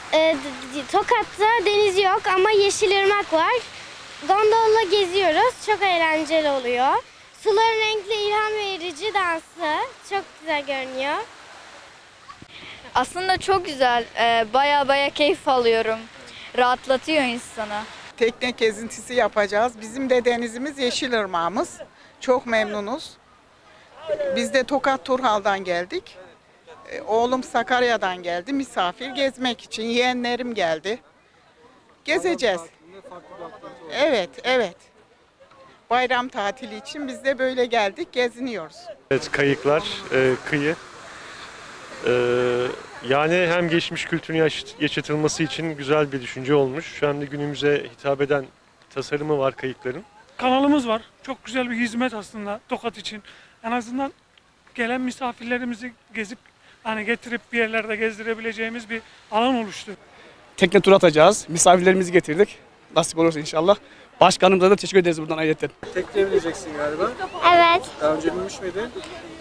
Tokat'ta deniz yok ama Yeşilırmak var. Gondolla geziyoruz. Çok eğlenceli oluyor. Suların renkli, ilham verici dansı. Çok güzel görünüyor. Aslında çok güzel. Baya keyif alıyorum. Rahatlatıyor insanı. Tekne gezintisi yapacağız. Bizim de denizimiz Yeşilırmağımız. Çok memnunuz. Biz de Tokat Turhal'dan geldik. Oğlum Sakarya'dan geldi misafir gezmek için. Yeğenlerim geldi. Gezeceğiz. Evet. Bayram tatili için biz de böyle geldik, geziniyoruz. Evet, kayıklar, kıyı. Yani hem geçmiş kültürün yaşatılması için güzel bir düşünce olmuş. Hem de günümüze hitap eden tasarımı var kayıkların. Kanalımız var. Çok güzel bir hizmet aslında Tokat için. En azından gelen misafirlerimizi gezip getirip bir yerlerde gezdirebileceğimiz bir alan oluştu. Tekne tur atacağız. Misafirlerimizi getirdik. Nasip olursa inşallah. Başkanımıza da teşekkür ederiz buradan ayrıca. Tekneye bineceksin galiba. Evet. Daha önce binmiş miydin?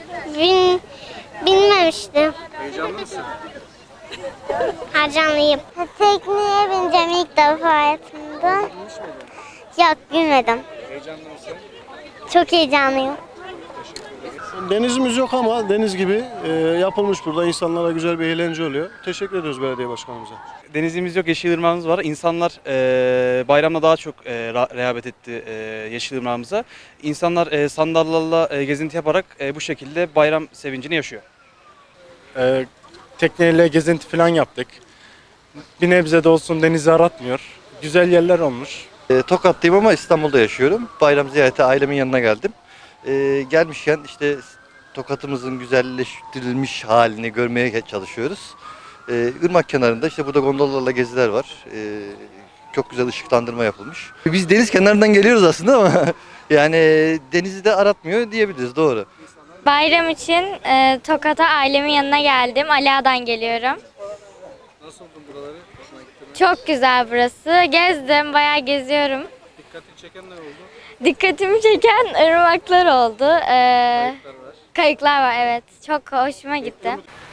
Bilmemiştim. Heyecanlı mısın? Heyecanlıyım. Tekneye bineceğim ilk defa hayatımda. Binmiş miydin? Yok, bilmedim. Heyecanlı mısın? Çok heyecanlıyım. Denizimiz yok ama deniz gibi yapılmış burada. İnsanlara güzel bir eğlence oluyor. Teşekkür ediyoruz belediye başkanımıza. Denizimiz yok, Yeşilırmağımız var. İnsanlar bayramda daha çok rağbet etti Yeşilırmağımıza. İnsanlar sandallarla gezinti yaparak bu şekilde bayram sevincini yaşıyor. Tekneyle gezinti falan yaptık. Bir nebze de olsun denizi aratmıyor. Güzel yerler olmuş. Tokat'tayım ama İstanbul'da yaşıyorum. Bayram ziyarete ailemin yanına geldim. Gelmişken işte Tokat'ımızın güzelleştirilmiş halini görmeye çalışıyoruz. Irmak kenarında işte burada gondollarla geziler var. Çok güzel ışıklandırma yapılmış. Biz deniz kenarından geliyoruz aslında ama yani denizi de aratmıyor diyebiliriz, doğru. Bayram için Tokat'a ailemin yanına geldim. Ala'dan geliyorum. Nasıl buldun buraları? Hoşuna gitti mi? Çok güzel burası. Gezdim, bayağı geziyorum. Dikkatini çeken ne oldu? Dikkatimi çeken ırmaklar oldu. Kayıklar var. Kayıklar var, evet. Çok hoşuma gitti.